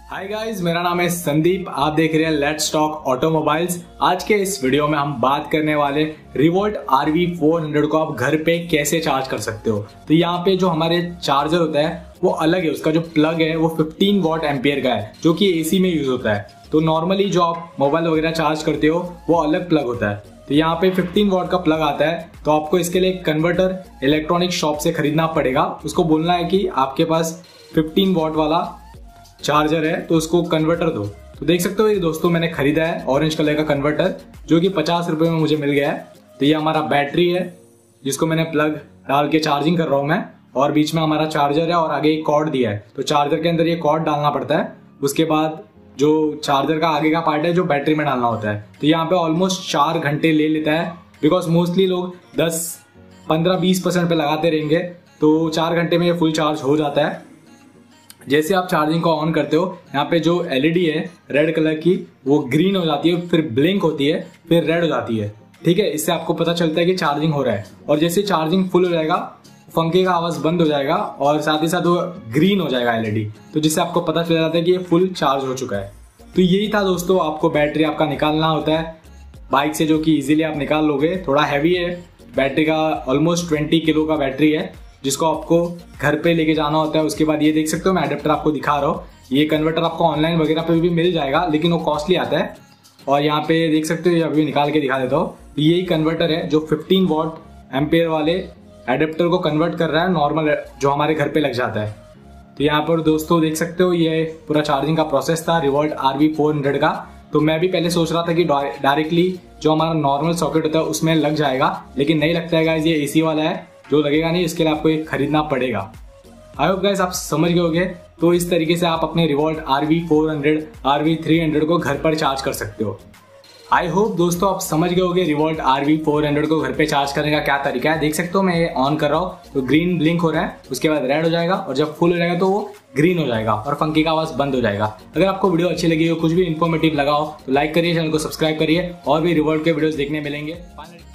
Hi guys, मेरा नाम है संदीप। आप देख रहे हैं लेट्स टॉक ऑटोमोबाइल्स। आज के इस वीडियो में हम बात करने वाले रिवोल्ट RV 400 को आप घर पे कैसे चार्ज कर सकते हो। तो यहाँ पे जो हमारे चार्जर होता है वो अलग है, उसका जो प्लग है वो 15 वॉट एम्पियर का है जो कि AC में यूज होता है। तो नॉर्मली जो आप मोबाइल वगैरह चार्ज करते हो वो अलग प्लग होता है। तो यहाँ पे 15 वॉट का प्लग आता है, तो आपको इसके लिए कन्वर्टर इलेक्ट्रॉनिक शॉप से खरीदना पड़ेगा। उसको बोलना है कि आपके पास 15 वॉट वाला चार्जर है तो उसको कन्वर्टर दो। तो देख सकते हो ये दोस्तों मैंने खरीदा है ऑरेंज कलर का कन्वर्टर जो कि 50 रुपए में मुझे मिल गया है। तो ये हमारा बैटरी है जिसको मैंने प्लग डाल के चार्जिंग कर रहा हूँ मैं, और बीच में हमारा चार्जर है और आगे एक कॉर्ड दिया है। तो चार्जर के अंदर ये कॉर्ड डालना पड़ता है, उसके बाद जो चार्जर का आगे का पार्ट है जो बैटरी में डालना होता है। तो यहाँ पे ऑलमोस्ट 4 घंटे ले लेता है, बिकॉज मोस्टली लोग 10-15-20% पे लगाते रहेंगे, तो 4 घंटे में ये फुल चार्ज हो जाता है। जैसे आप चार्जिंग को ऑन करते हो, यहाँ पे जो LED है रेड कलर की वो ग्रीन हो जाती है, फिर ब्लिंक होती है, फिर रेड हो जाती है। ठीक है, इससे आपको पता चलता है कि चार्जिंग हो रहा है। और जैसे चार्जिंग फुल हो जाएगा पंखे का आवाज बंद हो जाएगा और साथ ही साथ वो ग्रीन हो जाएगा LED, तो जिससे आपको पता चल जाता है कि ये फुल चार्ज हो चुका है। तो यही था दोस्तों, आपको बैटरी आपका निकालना होता है बाइक से, जो कि इजीली आप निकाल लोगे। थोड़ा हैवी है बैटरी का, ऑलमोस्ट 20 किलो का बैटरी है जिसको आपको घर पे लेके जाना होता है। उसके बाद ये देख सकते हो मैं एडेप्टर आपको दिखा रहा हूँ, ये कन्वर्टर आपको ऑनलाइन वगैरह पे भी मिल जाएगा लेकिन वो कॉस्टली आता है। और यहाँ पे देख सकते हो, अभी निकाल के दिखा देता हूँ। तो यही कन्वर्टर है जो 15 वॉट एम्पियर वाले एडेप्टर को कन्वर्ट कर रहा है नॉर्मल जो हमारे घर पे लग जाता है। तो यहाँ पर दोस्तों देख सकते हो ये पूरा चार्जिंग का प्रोसेस था रिवोल्ट RV 400 का। तो मैं भी पहले सोच रहा था कि डायरेक्टली जो हमारा नॉर्मल सॉकेट होता है उसमें लग जाएगा, लेकिन नहीं लगता है गाइस, ये AC वाला है जो लगेगा नहीं, इसके लिए आपको एक खरीदना पड़ेगा। आई होप गाइस आप समझ गए होंगे। तो इस तरीके से आप अपने रिवोल्ट RV 400 RV 300 को घर पर चार्ज कर सकते हो। आई होप दोस्तों आप समझ गए होंगे रिवोल्ट RV 400 को घर पे चार्ज करने का क्या तरीका है। देख सकते हो मैं ये ऑन कर रहा हूँ तो ग्रीन ब्लिंक हो रहा है, उसके बाद रेड हो जाएगा और जब फुल हो जाएगा तो वो ग्रीन हो जाएगा और पंखे का आवाज बंद हो जाएगा। अगर आपको वीडियो अच्छी लगी हो, कुछ भी इन्फॉर्मेटिव लगा हो तो लाइक करिए, चैनल को सब्सक्राइब करिए और भी रिवोल्ट के वीडियोस देखने मिलेंगे।